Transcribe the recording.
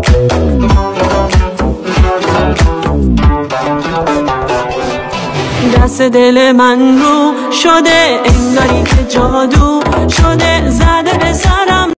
دست دل من رو شده انگاری که جادو شده